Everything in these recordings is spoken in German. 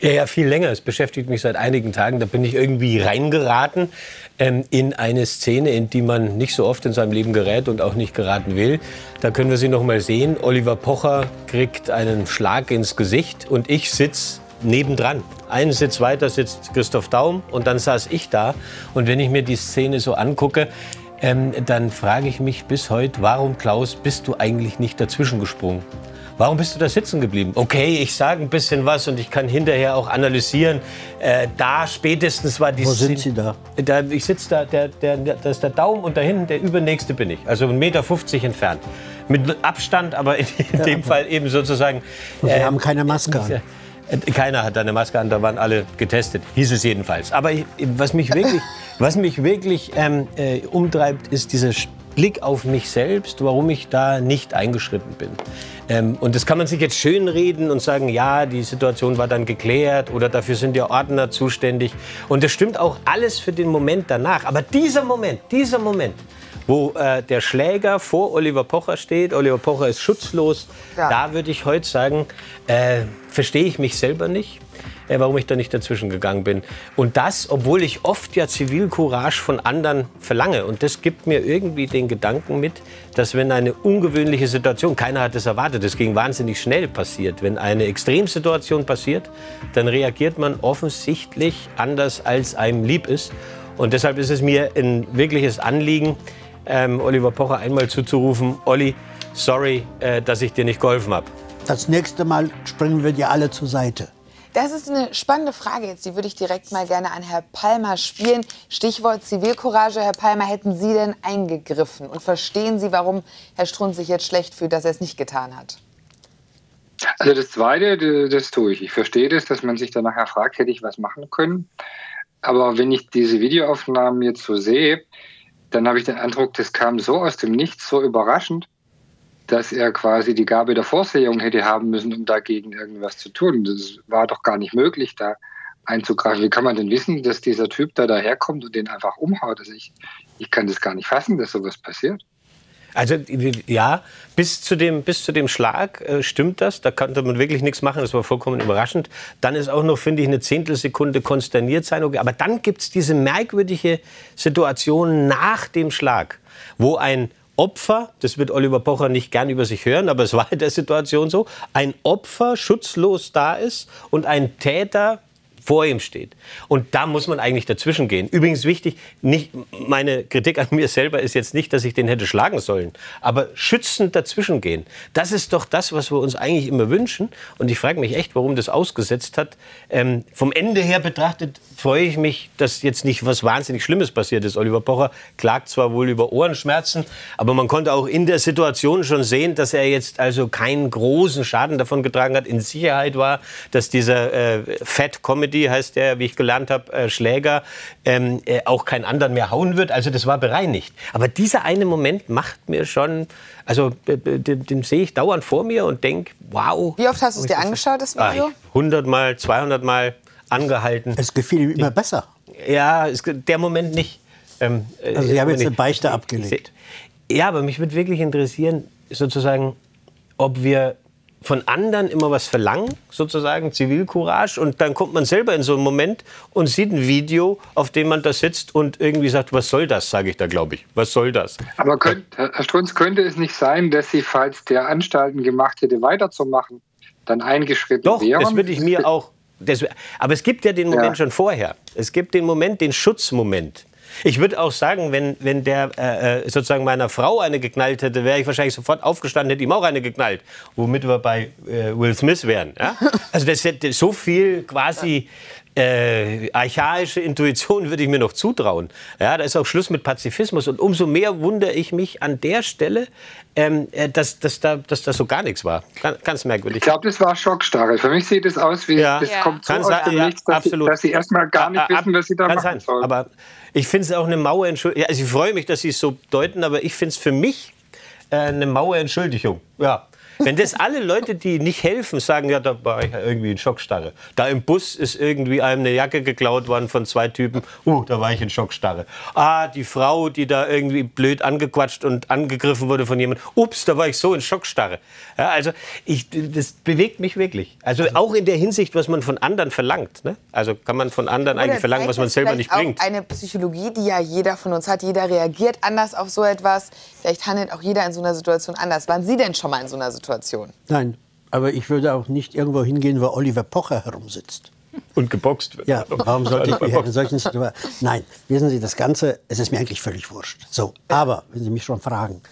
Ja, viel länger. Es beschäftigt mich seit einigen Tagen. Da bin ich irgendwie reingeraten in eine Szene, in die man nicht so oft in seinem Leben gerät und auch nicht geraten will. Da können wir sie noch mal sehen. Oliver Pocher kriegt einen Schlag ins Gesicht und ich sitze nebendran. Einen Sitz weiter sitzt Christoph Daum und dann saß ich da. Und wenn ich mir die Szene so angucke, dann frage ich mich bis heute, warum, Klaus, bist du eigentlich nicht dazwischen gesprungen? Warum bist du da sitzen geblieben? Okay, ich sage ein bisschen was und ich kann hinterher auch analysieren. Da spätestens war die... Wo sind Sie da? Ich sitze da, das ist der Daum und da hinten der übernächste bin ich. Also 1,50 Meter entfernt. Mit Abstand, aber in dem Fall eben sozusagen... Sie haben keine Maske an. Keiner hat eine Maske an, da waren alle getestet, hieß es jedenfalls. Aber was mich wirklich umtreibt, ist dieser Blick auf mich selbst, warum ich da nicht eingeschritten bin. Und das kann man sich jetzt schön reden und sagen, ja, die Situation war dann geklärt oder dafür sind ja Ordner zuständig. Und das stimmt auch alles für den Moment danach. Aber dieser Moment, wo der Schläger vor Oliver Pocher steht, Oliver Pocher ist schutzlos, ja. Da würde ich heute sagen, verstehe ich mich selber nicht, warum ich da nicht dazwischen gegangen bin. Und das, obwohl ich oft ja Zivilcourage von anderen verlange. Und das gibt mir irgendwie den Gedanken mit, dass wenn eine ungewöhnliche Situation, keiner hat es erwartet, das ging wahnsinnig schnell passiert, wenn eine Extremsituation passiert, dann reagiert man offensichtlich anders, als einem lieb ist. Und deshalb ist es mir ein wirkliches Anliegen, Oliver Pocher einmal zuzurufen, Olli, sorry, dass ich dir nicht geholfen habe. Das nächste Mal springen wir dir alle zur Seite. Das ist eine spannende Frage jetzt, die würde ich direkt mal gerne an Herr Palmer spielen. Stichwort Zivilcourage. Herr Palmer, hätten Sie denn eingegriffen? Und verstehen Sie, warum Herr Strunz sich jetzt schlecht fühlt, dass er es nicht getan hat? Also das Zweite, das tue ich. Ich verstehe das, dass man sich dann nachher fragt, hätte ich was machen können. Aber wenn ich diese Videoaufnahmen jetzt so sehe, dann habe ich den Eindruck, das kam so aus dem Nichts, so überraschend, dass er quasi die Gabe der Vorsehung hätte haben müssen, um dagegen irgendwas zu tun. Das war doch gar nicht möglich, da einzugreifen. Wie kann man denn wissen, dass dieser Typ da daherkommt und den einfach umhaut? Also ich kann das gar nicht fassen, dass sowas passiert. Also ja, bis zu dem Schlag stimmt das. Da konnte man wirklich nichts machen. Das war vollkommen überraschend. Dann ist auch noch, finde ich, eine Zehntelsekunde konsterniert sein. Okay. Aber dann gibt es diese merkwürdige Situation nach dem Schlag, wo ein Opfer, das wird Oliver Pocher nicht gern über sich hören, aber es war in der Situation so, ein Opfer schutzlos da ist und ein Täter vor ihm steht. Und da muss man eigentlich dazwischen gehen. Übrigens wichtig, nicht, meine Kritik an mir selber ist jetzt nicht, dass ich den hätte schlagen sollen, aber schützend dazwischen gehen. Das ist doch das, was wir uns eigentlich immer wünschen. Und ich frage mich echt, warum das ausgesetzt hat. Vom Ende her betrachtet freue ich mich, dass jetzt nicht was wahnsinnig Schlimmes passiert ist. Oliver Pocher klagt zwar wohl über Ohrenschmerzen, aber man konnte auch in der Situation schon sehen, dass er jetzt also keinen großen Schaden davon getragen hat, in Sicherheit war, dass dieser Fat Comedy, heißt der, wie ich gelernt habe, Schläger, auch keinen anderen mehr hauen wird. Also das war bereinigt. Aber dieser eine Moment macht mir schon, also den sehe ich dauernd vor mir und denke, wow. Wie oft hast du es dir angeschaut, das Video? 100 Mal, 200 Mal angehalten. Es gefiel ihm immer besser. Ja, der Moment nicht. Also Sie haben jetzt eine Beichte abgelegt. Ja, aber mich würde wirklich interessieren, sozusagen, ob wir von anderen immer was verlangen, sozusagen Zivilcourage, und dann kommt man selber in so einen Moment und sieht ein Video, auf dem man da sitzt und irgendwie sagt, was soll das, sage ich da, glaube ich. Was soll das? Aber Herr Strunz, könnte es nicht sein, dass Sie, falls der Anstalten gemacht hätte, weiterzumachen, dann eingeschritten wären? Doch, das würde ich mir auch... aber es gibt ja den Moment schon vorher. Es gibt den Moment, den Schutzmoment. Ich würde auch sagen, wenn der sozusagen meiner Frau eine geknallt hätte, wäre ich wahrscheinlich sofort aufgestanden, hätte ihm auch eine geknallt. Womit wir bei Will Smith wären. Ja? Also das hätte so viel quasi archaische Intuition würde ich mir noch zutrauen. Ja, da ist auch Schluss mit Pazifismus. Und umso mehr wundere ich mich an der Stelle, dass das so gar nichts war. Ganz merkwürdig. Ich glaube, das war Schockstarre. Für mich sieht es aus wie, das kommt so aus dem Nichts, dass Sie erstmal gar nicht wissen, was Sie da machen sollen. Aber ich finde es auch eine maue Entschuldigung. Also ich freue mich, dass Sie es so deuten, aber ich finde es für mich eine maue Entschuldigung. Ja. Wenn das alle Leute, die nicht helfen, sagen, ja, da war ich irgendwie in Schockstarre. Da im Bus ist irgendwie einem eine Jacke geklaut worden von 2 Typen. Da war ich in Schockstarre. Die Frau, die da irgendwie blöd angequatscht und angegriffen wurde von jemandem. Ups, da war ich so in Schockstarre. Ja, also das bewegt mich wirklich. Also auch in der Hinsicht, was man von anderen verlangt. Ne? Also kann man von anderen eigentlich verlangen, was man selber nicht bringt. Auch eine Psychologie, die ja jeder von uns hat. Jeder reagiert anders auf so etwas. Vielleicht handelt auch jeder in so einer Situation anders. Waren Sie denn schon mal in so einer Situation? Nein, aber ich würde auch nicht irgendwo hingehen, wo Oliver Pocher herumsitzt. Und geboxt wird. Ja, warum sollte ich in solchen Situationen... Nein, wissen Sie, das Ganze, es ist mir eigentlich völlig wurscht. So, aber, wenn Sie mich schon fragen,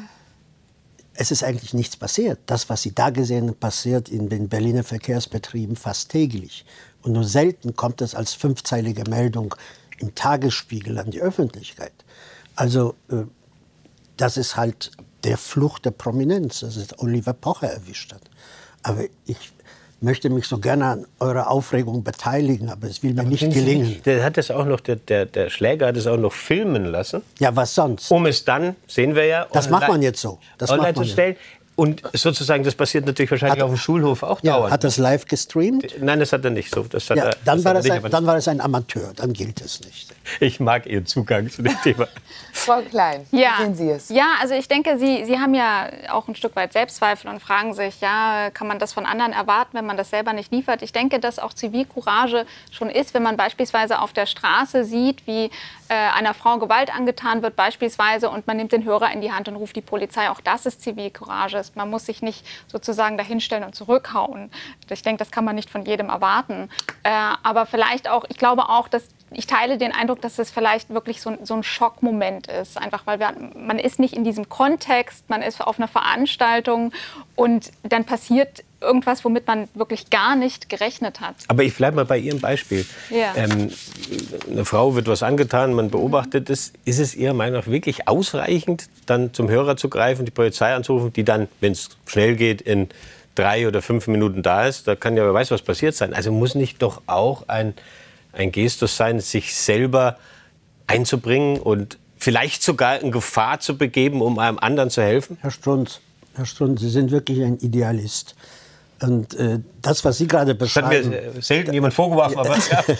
es ist eigentlich nichts passiert. Das, was Sie da gesehen haben, passiert in den Berliner Verkehrsbetrieben fast täglich. Und nur selten kommt es als 5-zeilige Meldung im Tagesspiegel an die Öffentlichkeit. Also, das ist halt der Fluch der Prominenz, dass es Oliver Pocher erwischt hat. Aber ich möchte mich so gerne an eurer Aufregung beteiligen, aber es will mir nicht gelingen. Der hat das auch noch, der Schläger hat es auch noch filmen lassen. Ja, was sonst? Um es dann, sehen wir ja, das macht man jetzt so. Das online zu stellen. Und sozusagen, das passiert natürlich wahrscheinlich auf dem Schulhof auch dauernd. Hat das live gestreamt? Nein, das hat er nicht so. Das hat ja, er, dann war es ein Amateur, dann gilt es nicht. Ich mag Ihren Zugang zu dem Thema. Frau Klein, wie sehen Sie es? Ja, also ich denke, Sie haben ja auch ein Stück weit Selbstzweifel und fragen sich, ja, kann man das von anderen erwarten, wenn man das selber nicht liefert? Ich denke, dass auch Zivilcourage schon ist, wenn man beispielsweise auf der Straße sieht, wie einer Frau Gewalt angetan wird beispielsweise und man nimmt den Hörer in die Hand und ruft die Polizei. Auch das ist Zivilcourage. Man muss sich nicht sozusagen dahinstellen und zurückhauen. Ich denke, das kann man nicht von jedem erwarten. Aber vielleicht auch, ich glaube auch, dass ich teile den Eindruck, dass es vielleicht wirklich so ein Schockmoment ist. Einfach, weil man ist nicht in diesem Kontext, man ist auf einer Veranstaltung und dann passiert irgendwas, womit man wirklich gar nicht gerechnet hat. Aber ich bleibe mal bei Ihrem Beispiel. Ja. Eine Frau wird was angetan, man beobachtet es. Ist es Ihrer Meinung nach wirklich ausreichend, dann zum Hörer zu greifen, die Polizei anzurufen, die dann, wenn es schnell geht, in 3 oder 5 Minuten da ist? Da kann ja, wer weiß, was passiert sein. Also muss nicht doch auch ein Gestus sein, sich selber einzubringen und vielleicht sogar in Gefahr zu begeben, um einem anderen zu helfen? Herr Strunz, Sie sind wirklich ein Idealist. Und das, was Sie gerade beschreiben... Das hat mir selten jemand vorgeworfen, aber...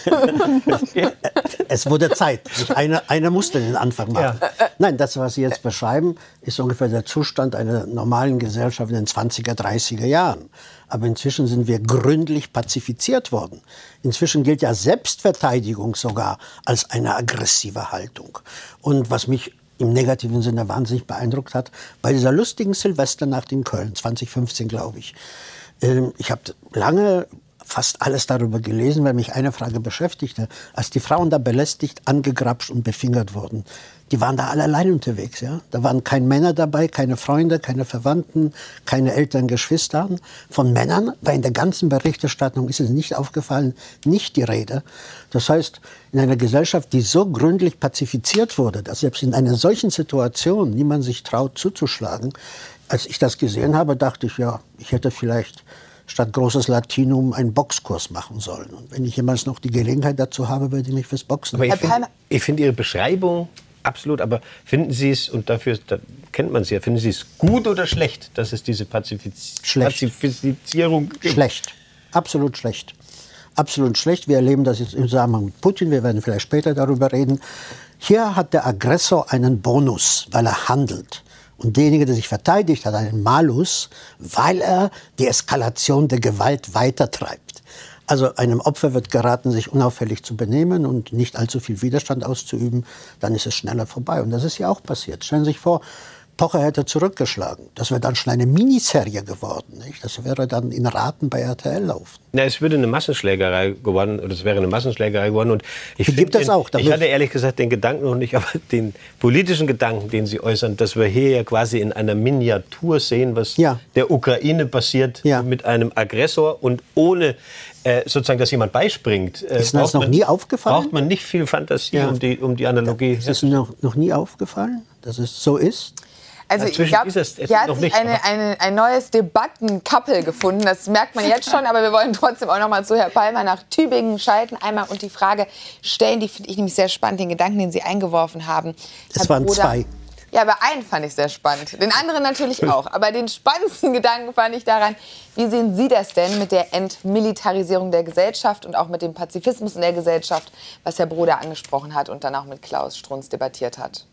Ja. Es wurde Zeit. Einer musste den Anfang machen. Ja. Nein, das, was Sie jetzt beschreiben, ist ungefähr der Zustand einer normalen Gesellschaft in den 20er, 30er Jahren. Aber inzwischen sind wir gründlich pazifiziert worden. Inzwischen gilt ja Selbstverteidigung sogar als eine aggressive Haltung. Und was mich im negativen Sinne wahnsinnig beeindruckt hat, bei dieser lustigen Silvesternacht in Köln, 2015, glaube ich. Ich habe lange fast alles darüber gelesen, weil mich eine Frage beschäftigte. Als die Frauen da belästigt, angegrapscht und befingert wurden, die waren da alle allein unterwegs. Ja? Da waren keine Männer dabei, keine Freunde, keine Verwandten, keine Eltern, Geschwister. Von Männern war in der ganzen Berichterstattung, ist es nicht aufgefallen, nicht die Rede. Das heißt, in einer Gesellschaft, die so gründlich pazifiziert wurde, dass selbst in einer solchen Situation niemand sich traut zuzuschlagen, als ich das gesehen habe, dachte ich, ja, ich hätte vielleicht statt großes Latinum einen Boxkurs machen sollen. Und wenn ich jemals noch die Gelegenheit dazu habe, würde ich mich fürs Boxen... Aber ich finde Ihre Beschreibung absolut, aber finden Sie es, und dafür da kennt man Sie ja, finden Sie es gut oder schlecht, dass es diese Pazifizierung gibt? Schlecht. Absolut schlecht. Absolut schlecht. Wir erleben das jetzt im Zusammenhang mit Putin. Wir werden vielleicht später darüber reden. Hier hat der Aggressor einen Bonus, weil er handelt. Und derjenige, der sich verteidigt, hat einen Malus, weil er die Eskalation der Gewalt weitertreibt. Also einem Opfer wird geraten, sich unauffällig zu benehmen und nicht allzu viel Widerstand auszuüben. Dann ist es schneller vorbei. Und das ist ja auch passiert. Stellen Sie sich vor, Pocher hätte zurückgeschlagen. Das wäre dann schon eine Miniserie geworden. Nicht? Das wäre dann in Raten bei RTL laufen. Ja, es würde eine Massenschlägerei geworden, oder es wäre eine Massenschlägerei geworden. Und ich gibt es auch. Ich hatte ehrlich gesagt den Gedanken noch nicht, aber den politischen Gedanken, den Sie äußern, dass wir hier ja quasi in einer Miniatur sehen, was der Ukraine passiert mit einem Aggressor und ohne sozusagen, dass jemand beispringt. Ist das noch nie aufgefallen? Braucht man nicht viel Fantasie, um die Analogie. Ist es noch nie aufgefallen, dass es so ist? Also ich glaube, hier hat sich ein neues Debattenkappel gefunden. Das merkt man jetzt schon, aber wir wollen trotzdem auch noch mal zu Herrn Palmer nach Tübingen schalten. Einmal und die Frage stellen, die finde ich nämlich sehr spannend, den Gedanken, den Sie eingeworfen haben. Es waren zwei. Ja, aber einen fand ich sehr spannend. Den anderen natürlich auch. Aber den spannendsten Gedanken fand ich daran, wie sehen Sie das denn mit der Entmilitarisierung der Gesellschaft und auch mit dem Pazifismus in der Gesellschaft, was Herr Broder angesprochen hat und dann auch mit Klaus Strunz debattiert hat?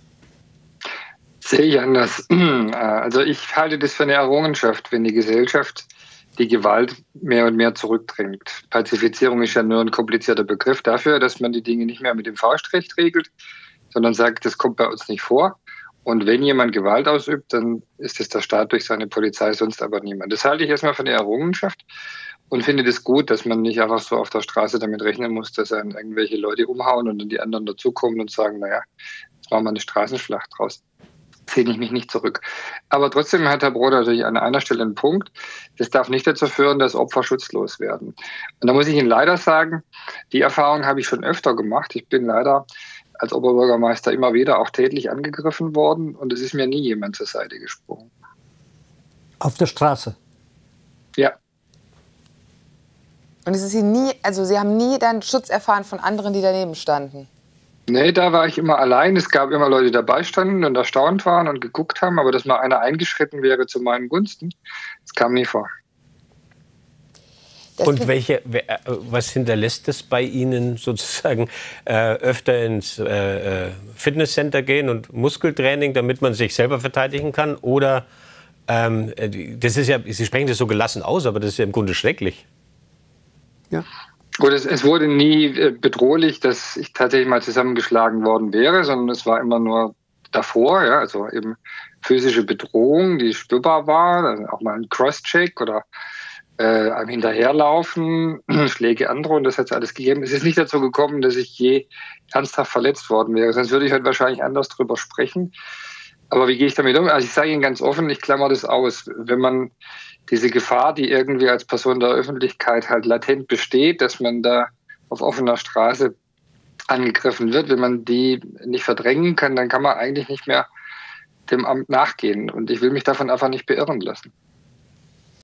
Sehe ich anders. Also ich halte das für eine Errungenschaft, wenn die Gesellschaft die Gewalt mehr und mehr zurückdrängt. Pazifizierung ist ja nur ein komplizierter Begriff dafür, dass man die Dinge nicht mehr mit dem Faustrecht regelt, sondern sagt, das kommt bei uns nicht vor. Und wenn jemand Gewalt ausübt, dann ist es der Staat durch seine Polizei, sonst aber niemand. Das halte ich erstmal für eine Errungenschaft und finde das gut, dass man nicht einfach so auf der Straße damit rechnen muss, dass einen irgendwelche Leute umhauen und dann die anderen dazukommen und sagen, naja, jetzt machen wir eine Straßenschlacht draus. Zähle ich mich nicht zurück. Aber trotzdem hat Herr Broder natürlich an einer Stelle einen Punkt. Das darf nicht dazu führen, dass Opfer schutzlos werden. Und da muss ich Ihnen leider sagen, die Erfahrung habe ich schon öfter gemacht. Ich bin leider als Oberbürgermeister immer wieder auch tätlich angegriffen worden und es ist mir nie jemand zur Seite gesprungen. Auf der Straße? Ja. Und es ist Ihnen nie, also Sie haben nie dann Schutz erfahren von anderen, die daneben standen? Nee, da war ich immer allein. Es gab immer Leute, die dabei standen und erstaunt waren und geguckt haben, aber dass mal einer eingeschritten wäre zu meinen Gunsten, das kam nie vor. Und was hinterlässt es bei Ihnen sozusagen, öfter ins Fitnesscenter gehen und Muskeltraining, damit man sich selber verteidigen kann? Oder, das ist ja, Sie sprechen das so gelassen aus, aber das ist ja im Grunde schrecklich. Ja. Gut, es wurde nie bedrohlich, dass ich tatsächlich mal zusammengeschlagen worden wäre, sondern es war immer nur davor, ja, also eben physische Bedrohung, die spürbar war, dann auch mal ein Cross-Check oder am Hinterherlaufen, Schläge androhen, das hat es alles gegeben. Es ist nicht dazu gekommen, dass ich je ernsthaft verletzt worden wäre. Sonst würde ich heute wahrscheinlich anders drüber sprechen. Aber wie gehe ich damit um? Also ich sage Ihnen ganz offen, ich klammer das aus. Wenn man diese Gefahr, die irgendwie als Person der Öffentlichkeit halt latent besteht, dass man da auf offener Straße angegriffen wird, wenn man die nicht verdrängen kann, dann kann man eigentlich nicht mehr dem Amt nachgehen. Und ich will mich davon einfach nicht beirren lassen.